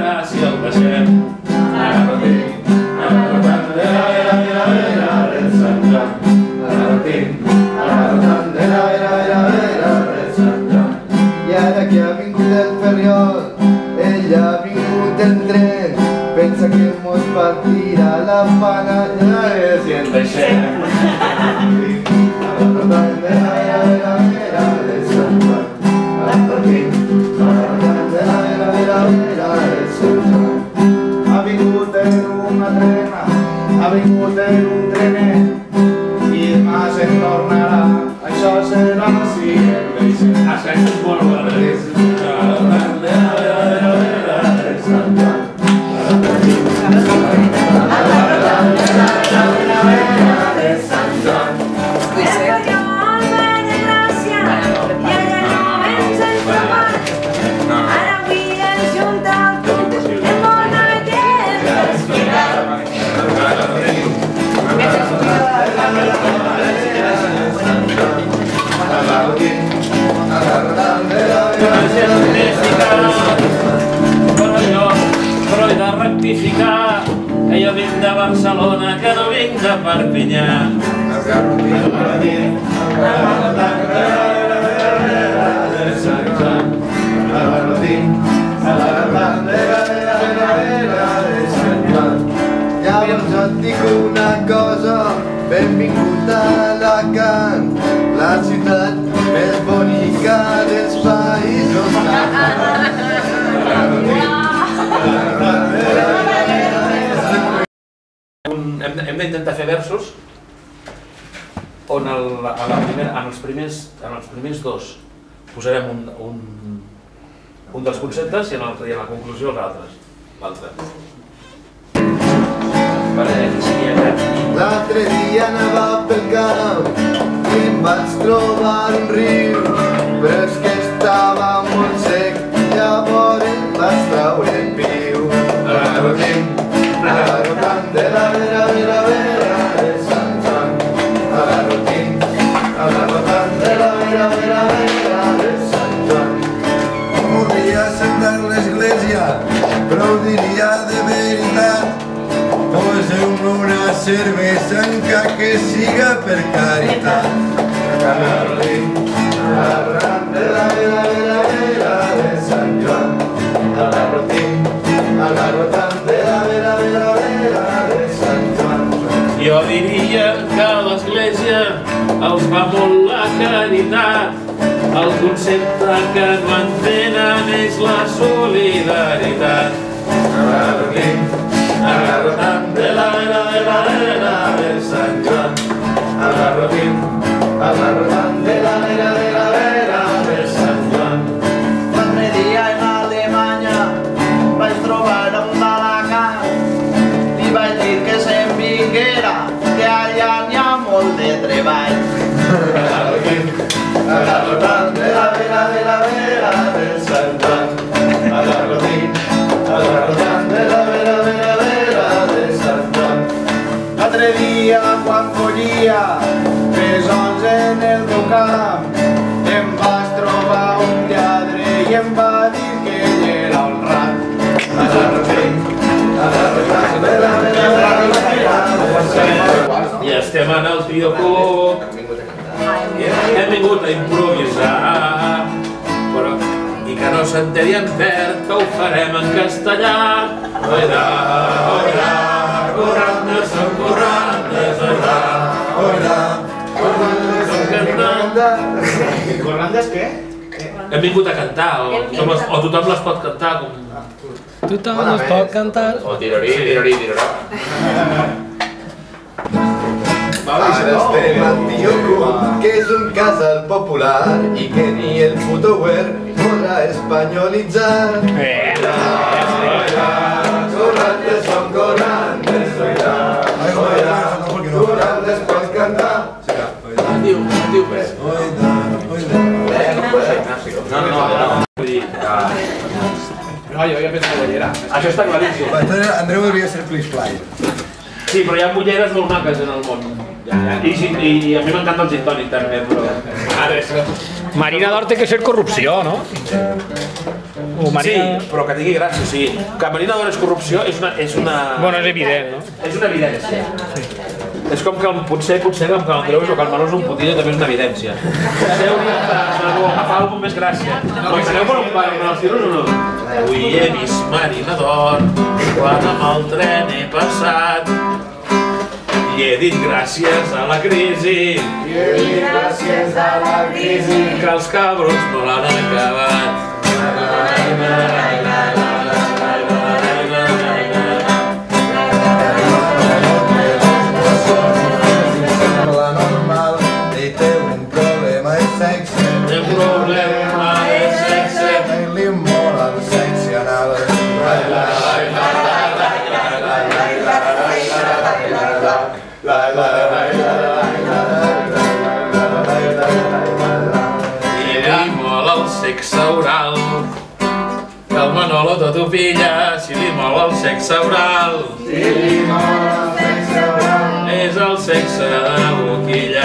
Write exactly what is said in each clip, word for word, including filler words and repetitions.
passarà si el deixem. Agarrotín, agarrotant de la vera, vera, vera del Sant Joan. Agarrotín, agarrotant de la vera, vera, vera del Sant Joan. I ara que ha vingut el Ferriol, ell ha vingut el tren, pensa que mos partirà la pana, ja és si el deixem. Agarrotant de la vera, vera, vera del Sant Joan. Agarrotín, agarrotant de la vera, vera, vera del Sant Joan. Ha vingut en una trena, ha vingut en un trenet, i demà se'n tornarà, això serà si el deixem. Això és molt bo. Agarrotant de la vera, vera, vera del Sant Joan. Però he de rectificar, que jo vinc de Barcelona, que no vinc de Perpinyà. Agarrotín, agarrotant de la vera, vera del Sant Joan. Agarrotín, agarrotant de la vera, vera, vera del Sant Joan. Llavors jo et dic una cosa, benvingut a Alacant, la ciutat més bonica dels països catalans. Hem d'intentar fer versos on el, a la primera, en, els primers, en els primers dos posarem un, un, un dels conceptes i en, el, i en la conclusió els altres. L'altre. L'altre dia anava pel camp i em vaig trobar un riu, però és que estava molt sec, llavors em vaig traure el piu. Agarrotín, agarrotant de la vera, vera, vera del Sant Joan. Agarrotín, agarrotant de la vera, vera, vera del Sant Joan. Podria sentar l'església, però ho diria de veritat. Poseu-me una cervesa encara que siga per caritat. Agarrotín, agarrotant de la vera, vera, vera del Sant Joan. Agarrotín, agarrotant de la vera, vera, vera del Sant Joan. Jo diria que a l'església els va molt la caritat. El concepte que no entenen és la solidaritat. Agarrotín, agarrotant de la vera, vera, vera del Sant Joan. Agarrotín, agarrotant de la vera, vera, vera del Sant Joan. L'altre dia en Alemanya vaig trobar un d'Alacant, li vaig dir que se'n vinguera, que allà n'hi ha molt de treball. Agarrotín, agarrotant de la vera, vera, vera del Sant Joan. Agarrotín, agarrotant de la vera, vera, vera del Sant Joan. L'altre dia quan collia pessons en el meu camp, em vaig trobar un lladre i em va dir que ell era un rat. Agarrotín, agarrotant de la vera, vera, vera del Sant Joan. I estem en el Tio Cook, hem vingut a improvisar, però i que no s'enteri en verd, que ho farem en castellà. Oirà, oirà, corrandes són corrandes, oirà, oirà, corrandes són cantant. Corrandes què? Hem vingut a cantar, o tothom les, o tothom les pot cantar. Com... Tothom les pot cantar. O tirorí, tirorí, tirorà. Ara estem al Tio Cook, que és un casal popular i que ni el puto Web podrà espanyolitzar. Oirà, oirà, corrandes són corrandes, oirà, oirà, corrandes pots cantar. Diu, diu res. Oida, oida. No, no, no. Vull dir, No, jo ja pensava que era. això està claríssim. Andreu hauria de ser Please Fly. Sí, però hi ha mulleres molt maques en el món. I, i, i a mi m'encanta el gin tònic també, però Marina d'Or té que ser corrupció, no? Sí, però que tingui gràcia, sí. Que Marina d'Or és corrupció és una... és una... Bueno, és evident, no? És una evidència. És com que potser, potser que el Creus o que el Manós un putillo també és una evidència. Potser hauríem d'agafar alguna més gràcia. M'enteneu per on van els tiros o no? Avui he vist Marina d'Or quan amb el tren he passat i he dit gràcies a la crisi. I he dit gràcies a la crisi. Que els cabrons no l'han acabat. La normal i té un problema de sexe. Té un problema de sexe. I li mola el sexe anal. I li mola el sexe oral. Que el Manolo tot ho pilla si li mola el sexe oral. Si li mola el sexe oral. És el sexe de boquilla.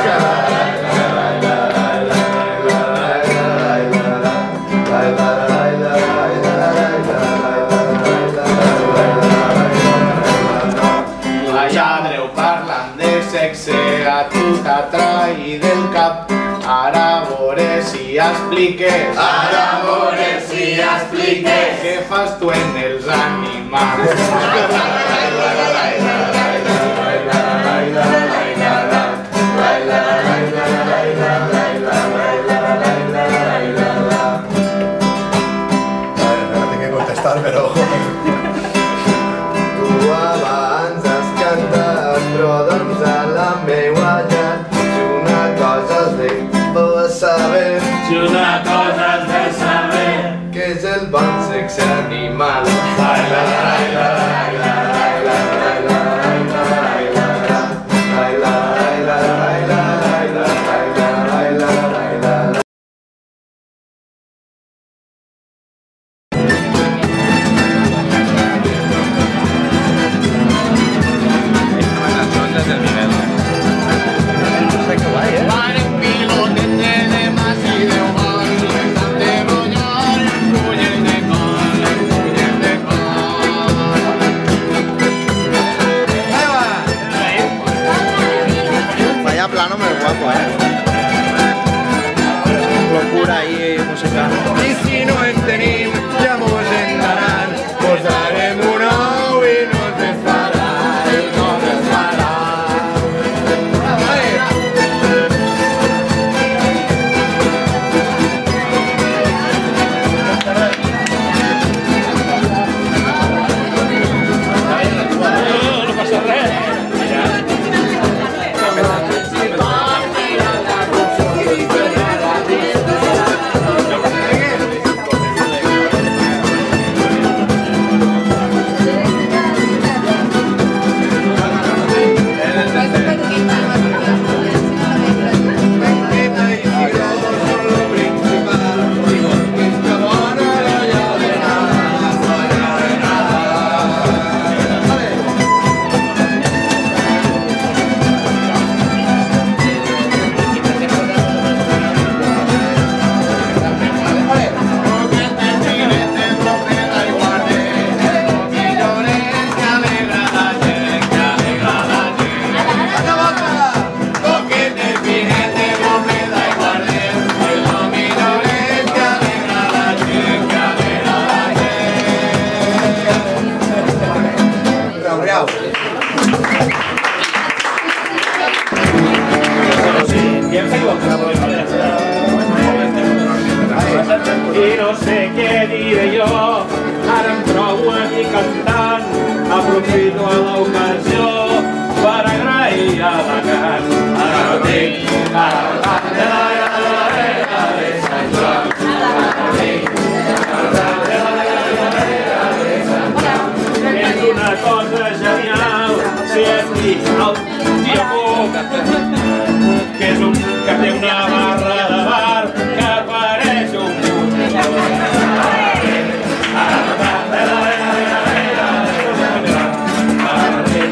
Lladreu parlant de sexe, a tu t'atrai del cap. Ara veure si expliques, Ara veure si expliques què fas tu en els animals. Tinc que contestar, però... Tu abans has cantat, però doncs a la meua llar. Si una cosa has de saber, Si una cosa has de saber, que és el bon sexe animal. Vaya plano muy guapo, eh. Locura ahí musical. I si no en tenim, ja mos en daran. Posarem un ou i no ens desfarà, i no ens desfarà. no passa res. I no sé què diré jo, ara em trobo aquí cantant, aprofito l'ocasió per agrair a la Can. Ara no tinc, ara no tinc, de la vera de Sant Joan. Ara no tinc, ara no tinc, de Sant Joan. És una cosa genial, si hem dit el Diabó, que és un que té una barra de bar que pareix un punt. Ara no tinc,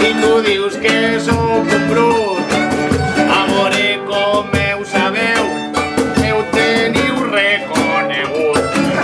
ningú dius que sóc un brut. A veure com heu sabeu, heu teniu reconegut.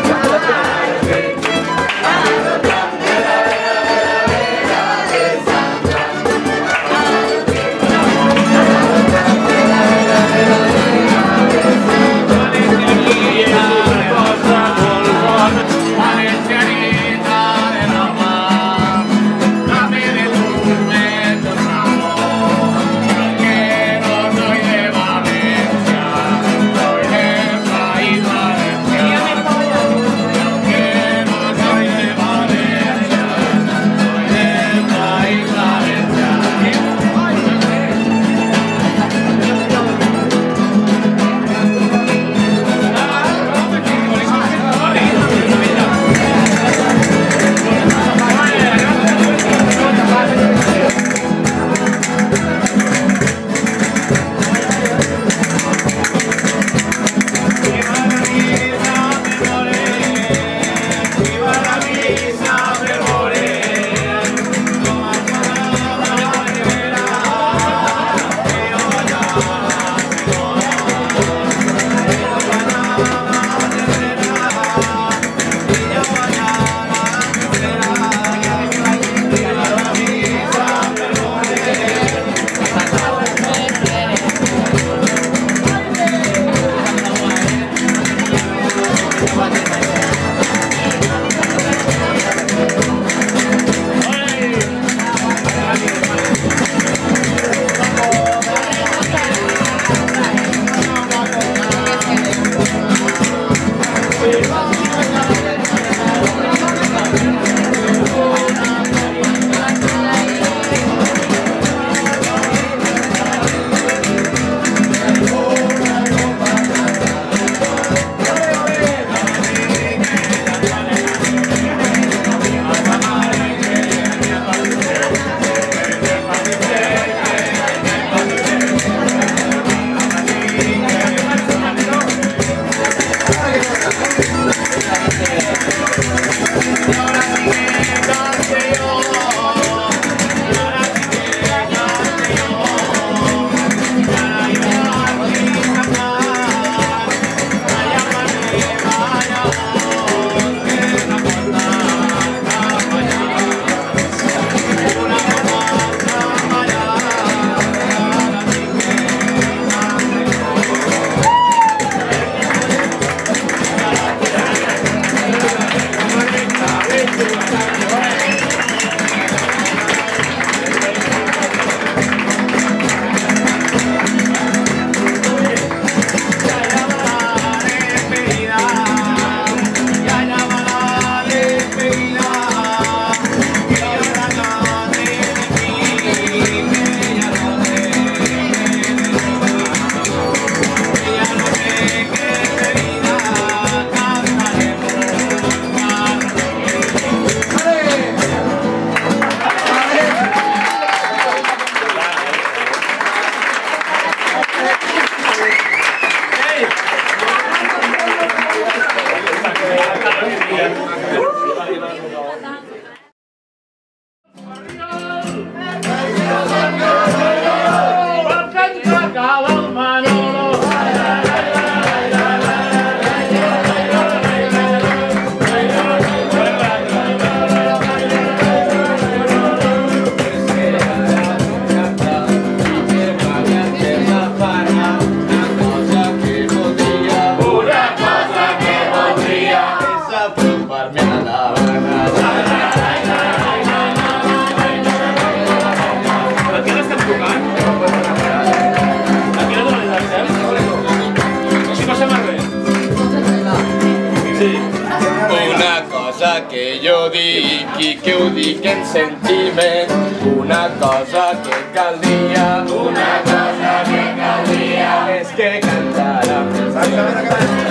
Que jo dic i que ho dic en sentiment, una cosa que caldria, una cosa que caldria és que cantara.